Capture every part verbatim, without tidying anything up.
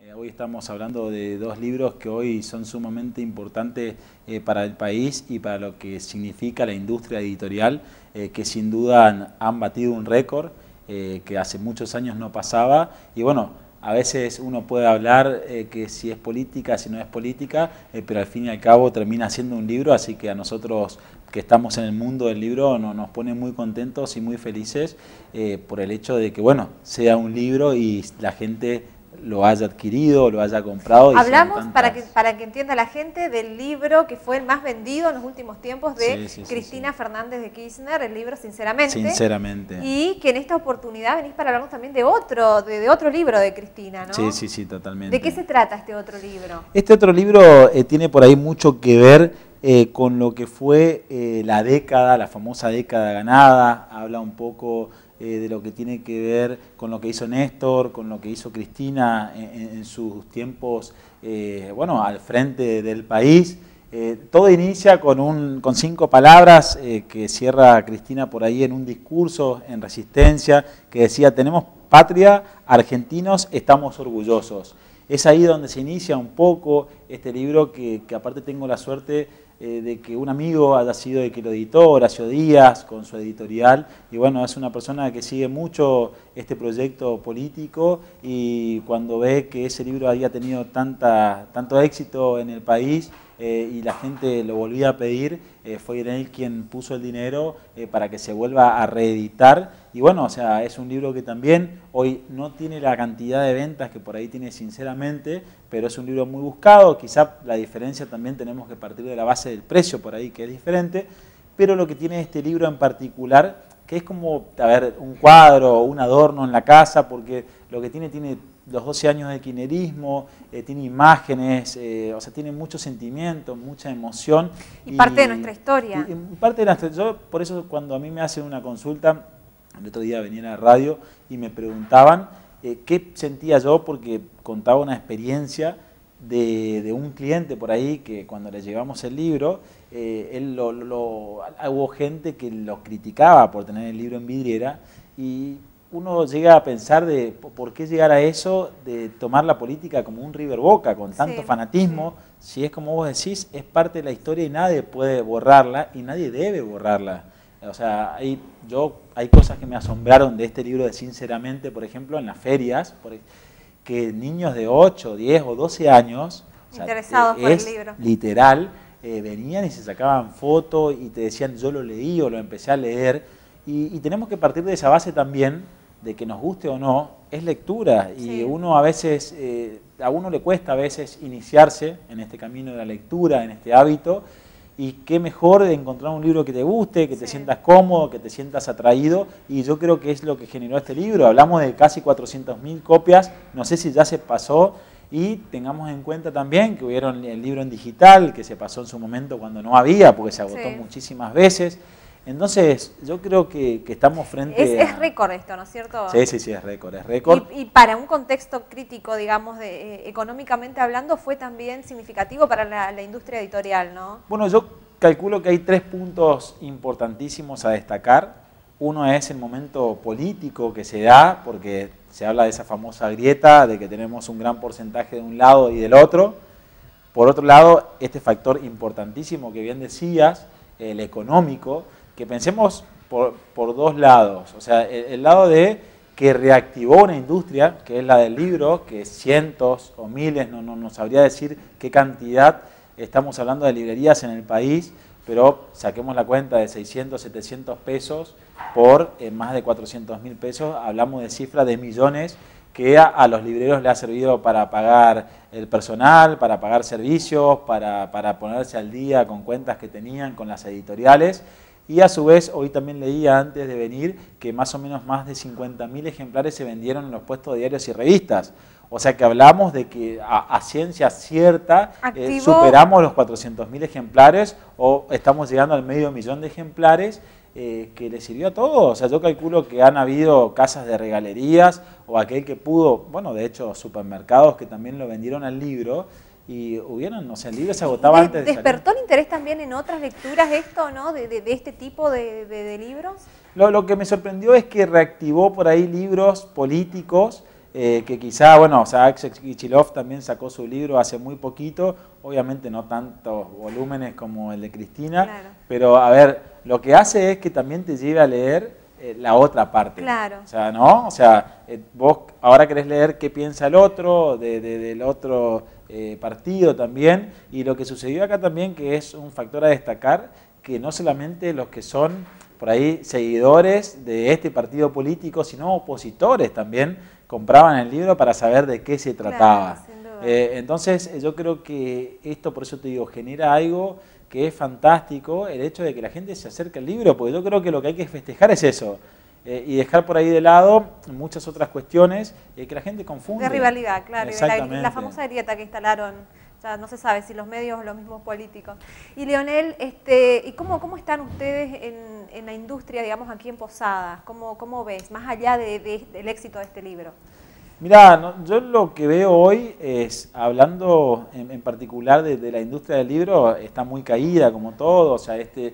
Eh, hoy estamos hablando de dos libros que hoy son sumamente importantes eh, para el país y para lo que significa la industria editorial, eh, que sin duda han, han batido un récord eh, que hace muchos años no pasaba. Y bueno, a veces uno puede hablar eh, que si es política, si no es política, eh, pero al fin y al cabo termina siendo un libro, así que a nosotros que estamos en el mundo del libro no, nos pone muy contentos y muy felices eh, por el hecho de que, bueno, sea un libro y la gente lo haya adquirido, lo haya comprado. Hablamos, tantas... para, que, para que entienda la gente, del libro que fue el más vendido en los últimos tiempos de sí, sí, Cristina sí, sí. Fernández de Kirchner, el libro Sinceramente. Sinceramente. Y que en esta oportunidad venís para hablarnos también de otro, de, de otro libro de Cristina, ¿no? Sí, sí, sí, totalmente. ¿De qué se trata este otro libro? Este otro libro eh, tiene por ahí mucho que ver eh, con lo que fue eh, la década, la famosa década ganada. Habla un poco eh, de lo que tiene que ver con lo que hizo Néstor, con lo que hizo Cristina en, en sus tiempos, eh, bueno, al frente del país. Eh, todo inicia con, un, con cinco palabras eh, que cierra Cristina por ahí en un discurso en Resistencia, que decía: tenemos patria, argentinos, estamos orgullosos. Es ahí donde se inicia un poco este libro que, que aparte tengo la suerte eh, de que un amigo haya sido el que lo editó, Horacio Díaz, con su editorial. Y bueno, es una persona que sigue mucho este proyecto político y cuando ve que ese libro había tenido tanta, tanto éxito en el país, Eh, y la gente lo volvía a pedir, eh, fue él quien puso el dinero eh, para que se vuelva a reeditar. Y bueno, o sea, es un libro que también hoy no tiene la cantidad de ventas que por ahí tiene Sinceramente, pero es un libro muy buscado. Quizá la diferencia también tenemos que partir de la base del precio por ahí, que es diferente, pero lo que tiene este libro en particular, que es como, a ver, un cuadro o un adorno en la casa, porque lo que tiene, tiene los doce años de kirchnerismo, eh, tiene imágenes, eh, o sea, tiene mucho sentimiento, mucha emoción. Y, y parte de nuestra historia. Y, y parte de nuestra, yo, por eso cuando a mí me hacen una consulta, el otro día venía a la radio y me preguntaban eh, qué sentía yo, porque contaba una experiencia de, de un cliente por ahí que cuando le llevamos el libro, eh, él lo, lo, hubo gente que lo criticaba por tener el libro en vidriera y uno llega a pensar de por qué llegar a eso, de tomar la política como un River Boca, con tanto sí, fanatismo, sí. Si es como vos decís, es parte de la historia y nadie puede borrarla y nadie debe borrarla. O sea, hay, yo, hay cosas que me asombraron de este libro de Sinceramente, por ejemplo, en las ferias, por, que niños de ocho, diez o doce años, interesados o sea, por es el libro, literal, eh, venían y se sacaban fotos y te decían yo lo leí o lo empecé a leer y, y tenemos que partir de esa base también, de que nos guste o no, es lectura y sí. uno a veces, eh, a uno le cuesta a veces iniciarse en este camino de la lectura, en este hábito, y qué mejor de encontrar un libro que te guste, que te sí. sientas cómodo, que te sientas atraído, y yo creo que es lo que generó este libro. Hablamos de casi cuatrocientas mil copias, no sé si ya se pasó, y tengamos en cuenta también que hubieron el libro en digital, que se pasó en su momento cuando no había, porque se agotó sí. muchísimas veces. Entonces, yo creo que, que estamos frente es, a... Es récord esto, ¿no es cierto? Sí, sí, sí, es récord, es récord. Y, y para un contexto crítico, digamos, de, eh, económicamente hablando, fue también significativo para la, la industria editorial, ¿no? Bueno, yo calculo que hay tres puntos importantísimos a destacar. Uno es el momento político que se da, porque se habla de esa famosa grieta, de que tenemos un gran porcentaje de un lado y del otro. Por otro lado, este factor importantísimo que bien decías, el económico, que pensemos por, por dos lados, o sea, el, el lado de que reactivó una industria, que es la del libro, que cientos o miles, no, no, no sabría decir qué cantidad, estamos hablando de librerías en el país, pero saquemos la cuenta de seiscientos, setecientos pesos por eh, más de cuatrocientos mil pesos, hablamos de cifras de millones que a, a los libreros le ha servido para pagar el personal, para pagar servicios, para, para ponerse al día con cuentas que tenían con las editoriales. Y a su vez, hoy también leía antes de venir que más o menos más de cincuenta mil ejemplares se vendieron en los puestos de diarios y revistas. O sea que hablamos de que a, a ciencia cierta eh, superamos los cuatrocientos mil ejemplares o estamos llegando al medio millón de ejemplares eh, que le sirvió a todos. O sea, yo calculo que han habido casas de regalerías o aquel que pudo, bueno, de hecho supermercados que también lo vendieron al libro. Y hubieron, no sé, el libro se agotaba de, antes de ¿Despertó salir. el interés también en otras lecturas esto, ¿no? De, de, de este tipo de, de, de libros. Lo, lo que me sorprendió es que reactivó por ahí libros políticos eh, que quizá, bueno, o sea, Axel Kicillof también sacó su libro hace muy poquito, obviamente no tantos volúmenes como el de Cristina, claro. Pero a ver, lo que hace es que también te lleve a leer eh, la otra parte. Claro. O sea, ¿no? O sea, eh, vos ahora querés leer qué piensa el otro, de, de, del otro eh, partido también, y lo que sucedió acá también, que es un factor a destacar, que no solamente los que son por ahí seguidores de este partido político, sino opositores también compraban el libro para saber de qué se trataba. Claro, eh, entonces yo creo que esto, por eso te digo, genera algo que es fantástico, el hecho de que la gente se acerque al libro, porque yo creo que lo que hay que festejar es eso, eh, y dejar por ahí de lado muchas otras cuestiones eh, que la gente confunde. De rivalidad, claro, Exactamente. La, la famosa grieta que instalaron. Ya no se sabe si los medios o los mismos políticos. Y Leonel, este, ¿y cómo, cómo están ustedes en, en la industria, digamos, aquí en Posadas? ¿Cómo, cómo ves, más allá de, de, del éxito de este libro? Mirá, no, yo lo que veo hoy es, hablando en, en particular de, de la industria del libro, está muy caída como todo, o sea, este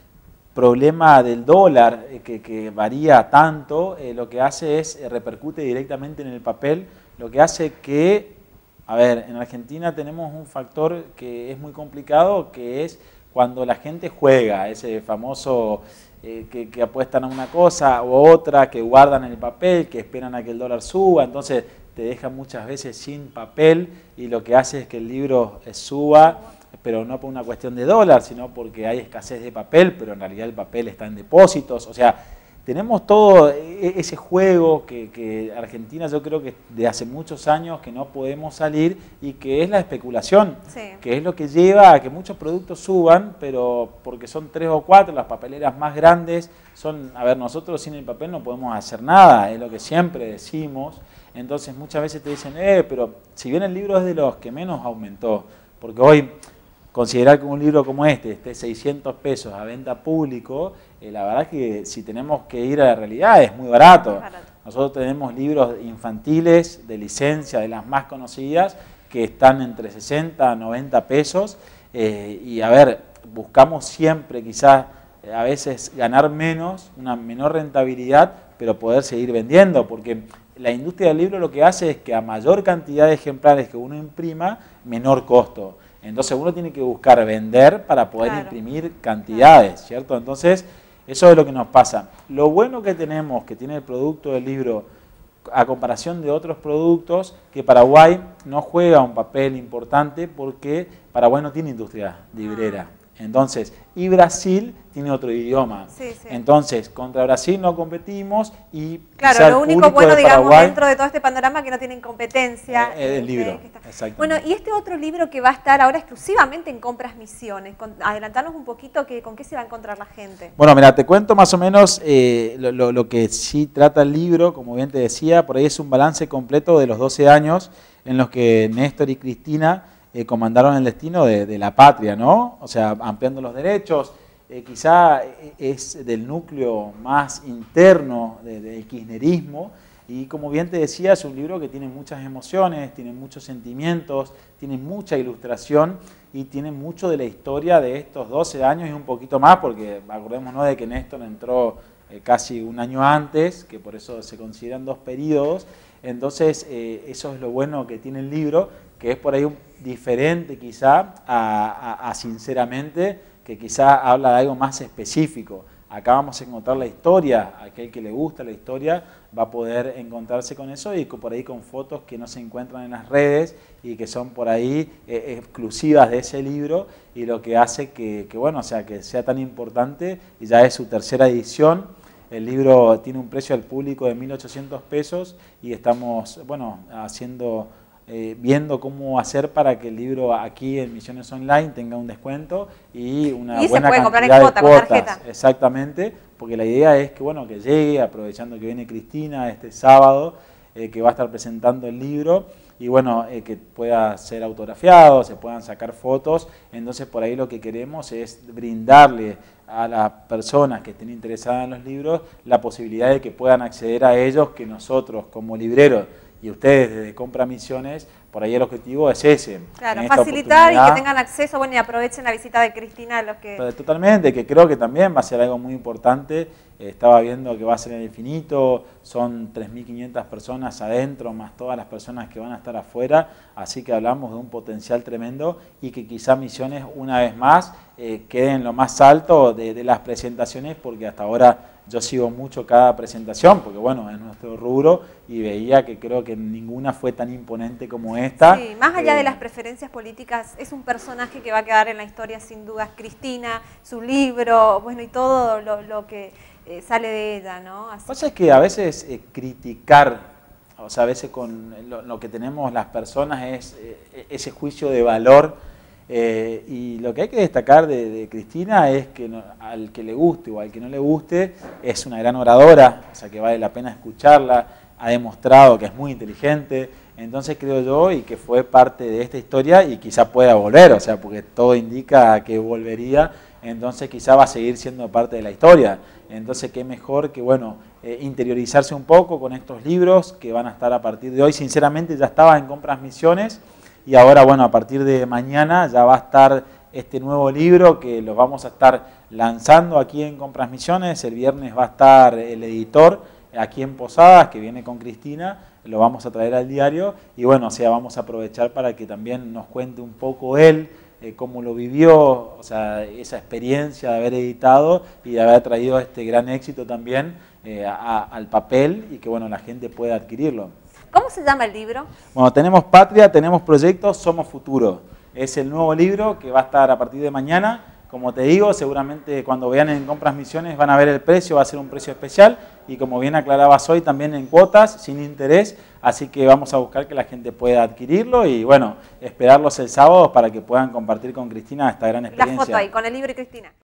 problema del dólar eh, que, que varía tanto, eh, lo que hace es, eh, repercute directamente en el papel, lo que hace que... A ver, en Argentina tenemos un factor que es muy complicado, que es cuando la gente juega, ese famoso eh, que, que apuestan a una cosa u otra, que guardan el papel, que esperan a que el dólar suba, entonces te dejan muchas veces sin papel y lo que hace es que el libro suba, pero no por una cuestión de dólar, sino porque hay escasez de papel, pero en realidad el papel está en depósitos, o sea, tenemos todo ese juego que, que Argentina yo creo que de hace muchos años que no podemos salir y que es la especulación, sí. Que es lo que lleva a que muchos productos suban, pero porque son tres o cuatro, las papeleras más grandes son, a ver, nosotros sin el papel no podemos hacer nada, es lo que siempre decimos, entonces muchas veces te dicen, eh, pero si bien el libro es de los que menos aumentó, porque hoy... Considerar que un libro como este esté seiscientos pesos a venta público, eh, la verdad que si tenemos que ir a la realidad es muy barato. barato. Nosotros tenemos libros infantiles de licencia, de las más conocidas, que están entre sesenta a noventa pesos. Eh, y a ver, buscamos siempre quizás eh, a veces ganar menos, una menor rentabilidad, pero poder seguir vendiendo, porque la industria del libro lo que hace es que a mayor cantidad de ejemplares que uno imprima, menor costo. Entonces uno tiene que buscar vender para poder claro. imprimir cantidades, claro. ¿cierto? Entonces eso es lo que nos pasa. Lo bueno que tenemos, que tiene el producto del libro, a comparación de otros productos, que Paraguay no juega un papel importante porque Paraguay no tiene industria librera. Ah. Entonces, y Brasil tiene otro idioma. Sí, sí. Entonces, contra Brasil no competimos y claro, lo único bueno, de digamos, Paraguay, dentro de todo este panorama que no tienen competencia. Eh, el libro, exactamente. Bueno, y este otro libro que va a estar ahora exclusivamente en Compras Misiones, con, adelantanos un poquito que, con qué se va a encontrar la gente. Bueno, mira, te cuento más o menos eh, lo, lo, lo que sí trata el libro, como bien te decía, por ahí es un balance completo de los doce años en los que Néstor y Cristina Eh, comandaron el destino de, de la patria, ¿no? O sea, ampliando los derechos, eh, quizá es del núcleo más interno del de kirchnerismo y como bien te decía, es un libro que tiene muchas emociones, tiene muchos sentimientos, tiene mucha ilustración y tiene mucho de la historia de estos doce años y un poquito más, porque acordémonos de que Néstor entró eh, casi un año antes, que por eso se consideran dos periodos, entonces eh, eso es lo bueno que tiene el libro, que es por ahí un, diferente quizá a, a, a sinceramente, que quizá habla de algo más específico. Acá vamos a encontrar la historia, aquel que le gusta la historia va a poder encontrarse con eso y por ahí con fotos que no se encuentran en las redes y que son por ahí eh, exclusivas de ese libro y lo que hace que, que, bueno, o sea, que sea tan importante y ya es su tercera edición. El libro tiene un precio al público de mil ochocientos pesos y estamos, bueno, haciendo... Eh, viendo cómo hacer para que el libro aquí en Misiones Online tenga un descuento y una y buena se puede comprar cantidad en cuota, de cuotas. Con tarjeta. Exactamente, porque la idea es que, bueno, que llegue, aprovechando que viene Cristina este sábado, eh, que va a estar presentando el libro, y bueno, eh, que pueda ser autografiado, se puedan sacar fotos, entonces por ahí lo que queremos es brindarle a las personas que estén interesadas en los libros la posibilidad de que puedan acceder a ellos, que nosotros como libreros y ustedes desde Compra Misiones, por ahí el objetivo es ese. Claro, facilitar y que tengan acceso, bueno, y aprovechen la visita de Cristina. Los que... Totalmente, que creo que también va a ser algo muy importante estaba viendo que va a ser el infinito, son tres mil quinientas personas adentro, más todas las personas que van a estar afuera, así que hablamos de un potencial tremendo y que quizá Misiones una vez más eh, quede en lo más alto de, de las presentaciones, porque hasta ahora yo sigo mucho cada presentación, porque bueno, es nuestro rubro y veía que creo que ninguna fue tan imponente como esta. Sí, más allá eh, de las preferencias políticas, es un personaje que va a quedar en la historia sin dudas. Cristina, su libro, bueno, y todo lo, lo que eh, sale de ella, ¿no? Así pasa es que a veces eh, criticar, o sea, a veces con lo, lo que tenemos las personas es eh, ese juicio de valor. Eh, y lo que hay que destacar de, de Cristina es que no, al que le guste o al que no le guste, es una gran oradora, o sea que vale la pena escucharla, ha demostrado que es muy inteligente, entonces creo yo y que fue parte de esta historia y quizá pueda volver, o sea, porque todo indica que volvería, entonces quizá va a seguir siendo parte de la historia. Entonces qué mejor que, bueno, eh, interiorizarse un poco con estos libros que van a estar a partir de hoy. Sinceramente ya estaba en Compras Misiones, y ahora, bueno, a partir de mañana ya va a estar este nuevo libro que lo vamos a estar lanzando aquí en Compras Misiones. El viernes va a estar el editor aquí en Posadas, que viene con Cristina, lo vamos a traer al diario. Y bueno, o sea, vamos a aprovechar para que también nos cuente un poco él, eh, cómo lo vivió, o sea, esa experiencia de haber editado y de haber traído este gran éxito también eh, a, al papel y que, bueno, la gente pueda adquirirlo. ¿Cómo se llama el libro? Bueno, tenemos Patria, tenemos Proyectos, Somos Futuro. Es el nuevo libro que va a estar a partir de mañana. Como te digo, seguramente cuando vean en Compras Misiones van a ver el precio, va a ser un precio especial. Y como bien aclarabas hoy, también en cuotas, sin interés. Así que vamos a buscar que la gente pueda adquirirlo y, bueno, esperarlos el sábado para que puedan compartir con Cristina esta gran experiencia. La foto ahí, con el libro y Cristina.